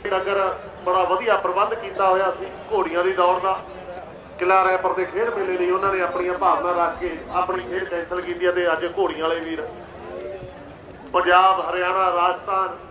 नगर बड़ा वधिया प्रबंध किया होया सी घोड़ियां दी दौड़ दा। किला रैपर के खेड मेले लिए उन्होंने अपन भावना रख के अपनी खेड कैंसल की। अज घोड़ियां वाले वीर पंजाब हरियाणा राजस्थान